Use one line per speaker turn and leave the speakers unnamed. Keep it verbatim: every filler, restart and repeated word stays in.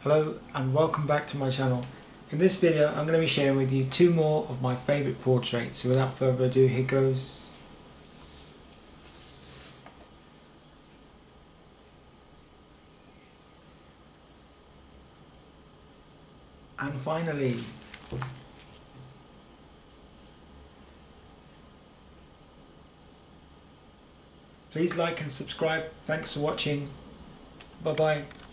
Hello and welcome back to my channel. In this video I'm going to be sharing with you two more of my favourite portraits. So without further ado, here goes. And finally, please like and subscribe. Thanks for watching. Bye bye.